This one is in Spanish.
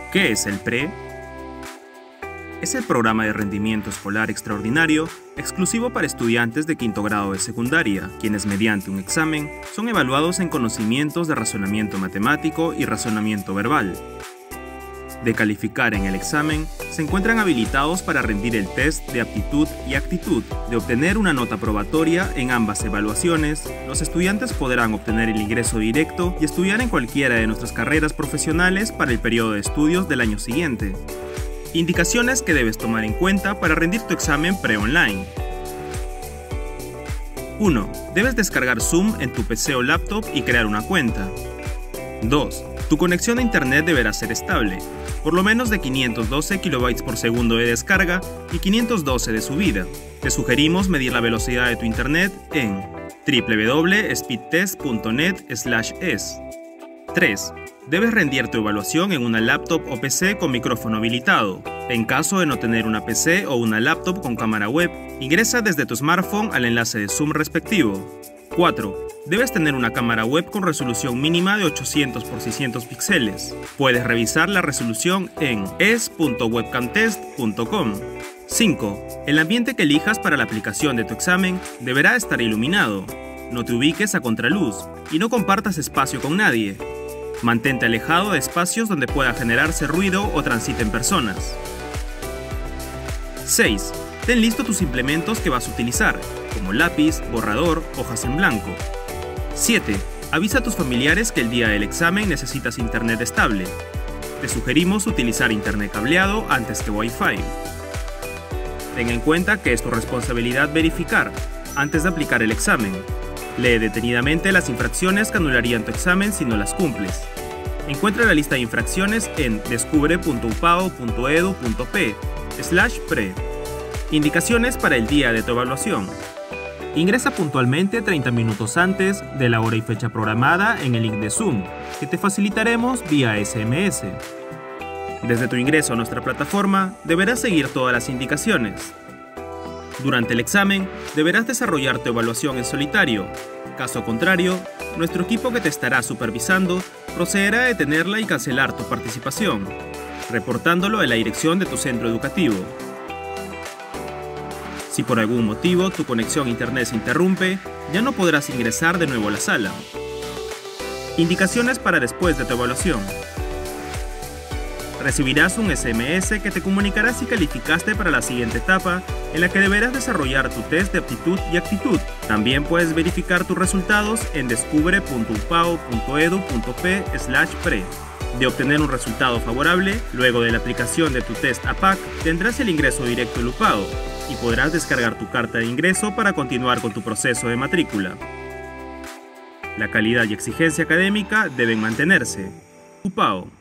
¿Qué es el PRE? Es el programa de rendimiento escolar extraordinario exclusivo para estudiantes de quinto grado de secundaria, quienes mediante un examen son evaluados en conocimientos de razonamiento matemático y razonamiento verbal. De calificar en el examen, se encuentran habilitados para rendir el test de aptitud y actitud. De obtener una nota probatoria en ambas evaluaciones, los estudiantes podrán obtener el ingreso directo y estudiar en cualquiera de nuestras carreras profesionales para el periodo de estudios del año siguiente. Indicaciones que debes tomar en cuenta para rendir tu examen pre-online. 1. Debes descargar Zoom en tu PC o laptop y crear una cuenta. 2. Tu conexión a internet deberá ser estable, por lo menos de 512 KB por segundo de descarga y 512 de subida. Te sugerimos medir la velocidad de tu internet en www.speedtest.net/es. 3. Debes rendir tu evaluación en una laptop o PC con micrófono habilitado. En caso de no tener una PC o una laptop con cámara web, ingresa desde tu smartphone al enlace de Zoom respectivo. 4. Debes tener una cámara web con resolución mínima de 800 x 600 píxeles. Puedes revisar la resolución en es.webcamtest.com. 5. El ambiente que elijas para la aplicación de tu examen deberá estar iluminado. No te ubiques a contraluz y no compartas espacio con nadie. Mantente alejado de espacios donde pueda generarse ruido o transiten personas. 6. Ten listo tus implementos que vas a utilizar, como lápiz, borrador, hojas en blanco. 7. Avisa a tus familiares que el día del examen necesitas internet estable. Te sugerimos utilizar internet cableado antes que Wi-Fi. Ten en cuenta que es tu responsabilidad verificar antes de aplicar el examen. Lee detenidamente las infracciones que anularían tu examen si no las cumples. Encuentra la lista de infracciones en descubre.upao.edu.p/pre. Indicaciones para el día de tu evaluación. Ingresa puntualmente 30 minutos antes de la hora y fecha programada en el link de Zoom, que te facilitaremos vía SMS. Desde tu ingreso a nuestra plataforma, deberás seguir todas las indicaciones. Durante el examen, deberás desarrollar tu evaluación en solitario. Caso contrario, nuestro equipo que te estará supervisando procederá a detenerla y cancelar tu participación, reportándolo a la dirección de tu centro educativo. Si por algún motivo tu conexión a internet se interrumpe, ya no podrás ingresar de nuevo a la sala. Indicaciones para después de tu evaluación. Recibirás un SMS que te comunicará si calificaste para la siguiente etapa, en la que deberás desarrollar tu test de aptitud y actitud. También puedes verificar tus resultados en descubre.upao.edu.p/pre. De obtener un resultado favorable, luego de la aplicación de tu test APAC, tendrás el ingreso directo al UPAO y podrás descargar tu carta de ingreso para continuar con tu proceso de matrícula. La calidad y exigencia académica deben mantenerse. UPAO.